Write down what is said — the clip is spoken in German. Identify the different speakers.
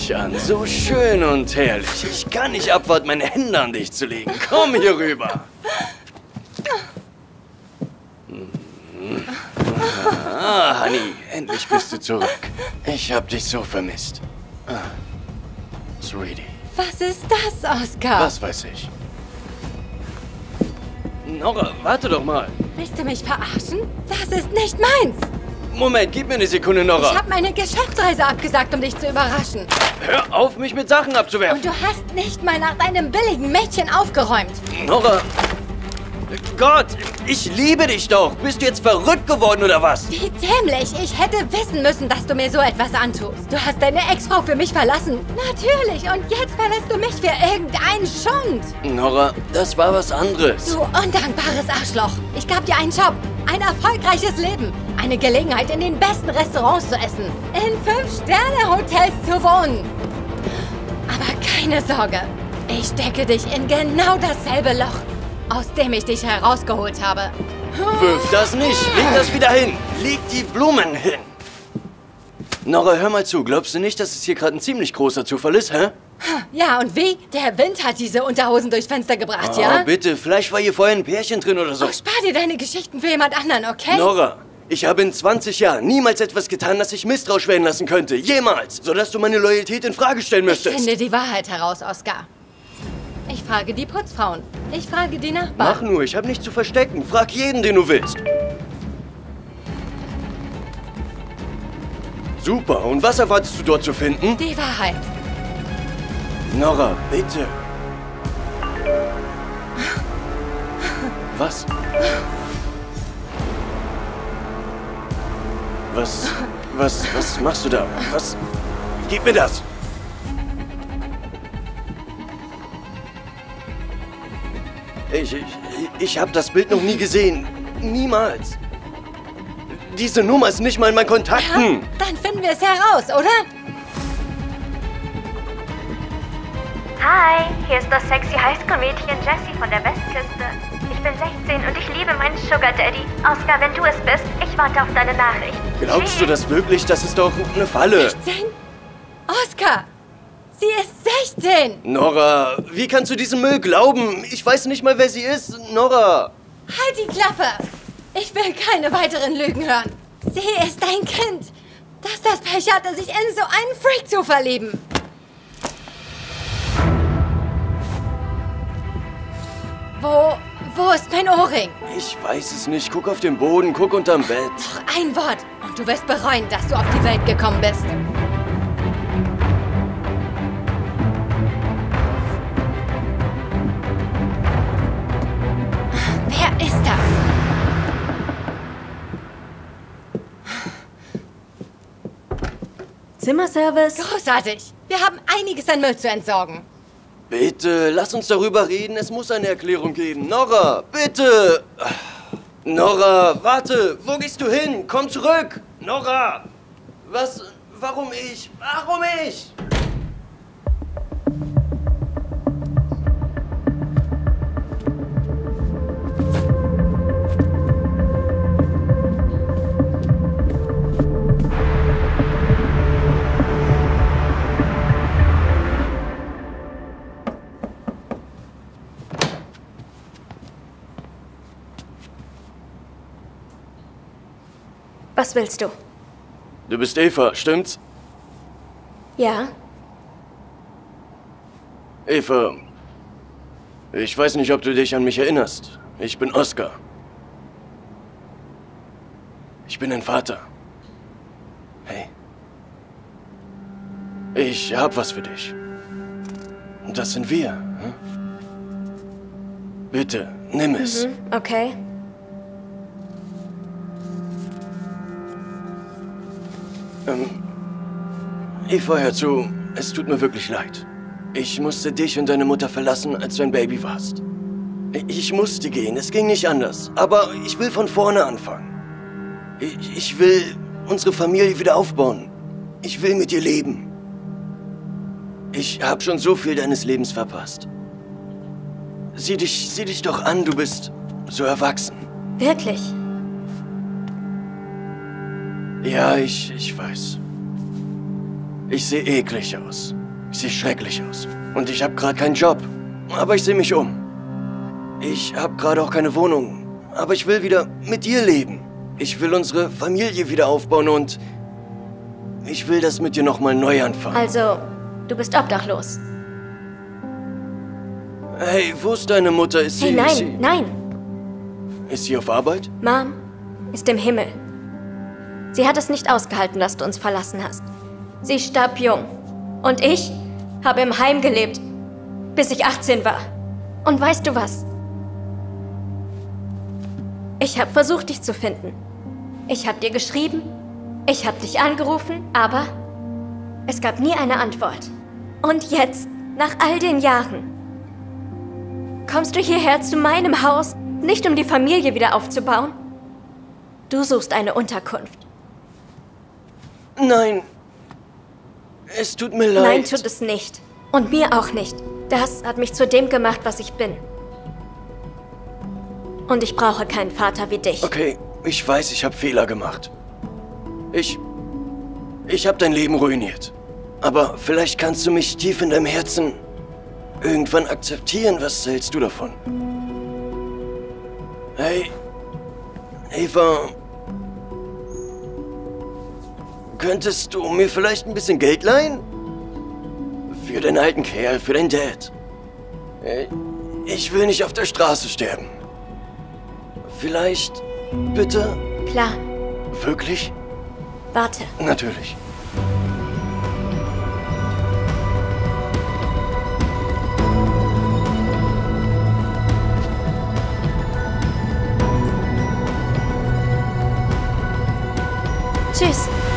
Speaker 1: dich an. So schön und herrlich. Ich kann nicht abwarten, meine Hände an dich zu legen. Komm hier rüber. Ah, Honey, endlich bist du zurück. Ich hab dich so vermisst. Ah, Sweetie.
Speaker 2: Was ist das, Oscar?
Speaker 1: Was weiß ich. Nora, warte doch mal.
Speaker 2: Willst du mich verarschen? Das ist nicht meins.
Speaker 1: Moment, gib mir eine Sekunde, Nora.
Speaker 2: Ich habe meine Geschäftsreise abgesagt, um dich zu überraschen.
Speaker 1: Hör auf, mich mit Sachen abzuwerfen.
Speaker 2: Und du hast nicht mal nach deinem billigen Mädchen aufgeräumt.
Speaker 1: Nora. Gott, ich liebe dich doch. Bist du jetzt verrückt geworden oder was?
Speaker 2: Wie dämlich. Ich hätte wissen müssen, dass du mir so etwas antust. Du hast deine Ex-Frau für mich verlassen. Natürlich. Und jetzt verlässt du mich für irgendeinen Schund.
Speaker 1: Nora, das war was anderes.
Speaker 2: Du undankbares Arschloch. Ich gab dir einen Job. Ein erfolgreiches Leben. Eine Gelegenheit, in den besten Restaurants zu essen. In 5-Sterne-Hotels zu wohnen. Aber keine Sorge. Ich stecke dich in genau dasselbe Loch, aus dem ich dich herausgeholt habe.
Speaker 1: Wirf das nicht. Leg das wieder hin. Leg die Blumen hin. Nora, hör mal zu. Glaubst du nicht, dass es hier gerade ein ziemlich großer Zufall ist, hä?
Speaker 2: Ja, und wie? Der Wind hat diese Unterhosen durchs Fenster gebracht, ja?
Speaker 1: Bitte. Vielleicht war hier vorher ein Pärchen drin oder so.
Speaker 2: Oh, spar dir deine Geschichten für jemand anderen, okay?
Speaker 1: Nora, ich habe in 20 Jahren niemals etwas getan, das ich misstrauisch werden lassen könnte. Jemals. Sodass du meine Loyalität in Frage stellen müsstest.
Speaker 2: Ich finde die Wahrheit heraus, Oscar. Ich frage die Putzfrauen. Ich frage die Nachbarn.
Speaker 1: Mach nur, ich habe nichts zu verstecken. Frag jeden, den du willst. Super, und was erwartest du dort zu finden?
Speaker 2: Die Wahrheit.
Speaker 1: Nora, bitte. Was? Was machst du da? Was? Gib mir das! Ich habe das Bild noch nie gesehen. Niemals. Diese Nummer ist nicht mal in meinen Kontakten.
Speaker 2: Ja, dann finden wir es heraus, oder?
Speaker 3: Hi, hier ist das sexy Highschool-Mädchen Jessie von der Westküste. Ich bin 16 und ich liebe meinen Sugar Daddy. Oscar, wenn du es bist, ich warte auf deine Nachricht.
Speaker 1: Glaubst du das wirklich? Das ist doch eine Falle.
Speaker 2: 16? Oscar! Sie ist 16!
Speaker 1: Nora, wie kannst du diesem Müll glauben? Ich weiß nicht mal, wer sie ist. Nora!
Speaker 2: Halt die Klappe! Ich will keine weiteren Lügen hören. Sie ist dein Kind, das das Pech hatte, sich in so einen Freak zu verlieben. Wo ist mein Ohrring?
Speaker 1: Ich weiß es nicht. Guck auf den Boden, guck unterm Bett.
Speaker 2: Noch ein Wort und du wirst bereuen, dass du auf die Welt gekommen bist. Wer ist das?
Speaker 4: Zimmerservice.
Speaker 2: Großartig. Wir haben einiges an Müll zu entsorgen.
Speaker 1: Bitte, lass uns darüber reden. Es muss eine Erklärung geben. Nora, bitte! Nora, warte! Wo gehst du hin? Komm zurück! Nora! Was? Warum ich? Warum ich?
Speaker 4: Was willst du?
Speaker 1: Du bist Eva, stimmt's?
Speaker 4: Ja?
Speaker 1: Eva, ich weiß nicht, ob du dich an mich erinnerst. Ich bin Oscar. Ich bin dein Vater. Hey. Ich hab was für dich. Und das sind wir. Hm? Bitte, nimm es.
Speaker 4: Okay.
Speaker 1: Eva, hör zu. Es tut mir wirklich leid. Ich musste dich und deine Mutter verlassen, als du ein Baby warst. Ich musste gehen, es ging nicht anders. Aber ich will von vorne anfangen. Ich will unsere Familie wieder aufbauen. Ich will mit dir leben. Ich habe schon so viel deines Lebens verpasst. Sieh dich doch an, du bist so erwachsen.
Speaker 4: Wirklich?
Speaker 1: Ja, ich weiß. Ich sehe eklig aus. Sieht schrecklich aus. Und ich habe gerade keinen Job. Aber ich sehe mich um. Ich habe gerade auch keine Wohnung. Aber ich will wieder mit dir leben. Ich will unsere Familie wieder aufbauen und ich will das mit dir nochmal neu anfangen.
Speaker 4: Also, du bist obdachlos.
Speaker 1: Hey, wo ist deine Mutter? Ist sie...
Speaker 4: Hey, nein.
Speaker 1: Ist sie auf Arbeit?
Speaker 4: Mom ist im Himmel. Sie hat es nicht ausgehalten, dass du uns verlassen hast. Sie starb jung. Und ich habe im Heim gelebt, bis ich 18 war. Und weißt du was? Ich habe versucht, dich zu finden. Ich habe dir geschrieben, ich habe dich angerufen, aber es gab nie eine Antwort. Und jetzt, nach all den Jahren, kommst du hierher zu meinem Haus, nicht um die Familie wieder aufzubauen? Du suchst eine Unterkunft.
Speaker 1: Nein. Es tut mir leid.
Speaker 4: Nein, tut es nicht. Und mir auch nicht. Das hat mich zu dem gemacht, was ich bin. Und ich brauche keinen Vater wie dich.
Speaker 1: Okay, ich weiß, ich habe Fehler gemacht. Ich habe dein Leben ruiniert. Aber vielleicht kannst du mich tief in deinem Herzen irgendwann akzeptieren. Was hältst du davon? Hey, Eva, könntest du mir vielleicht ein bisschen Geld leihen? Für den alten Kerl, für deinen Dad. Ich will nicht auf der Straße sterben. Vielleicht, bitte?
Speaker 4: Klar.
Speaker 1: Wirklich?
Speaker 4: Warte.
Speaker 1: Natürlich.
Speaker 4: Tschüss.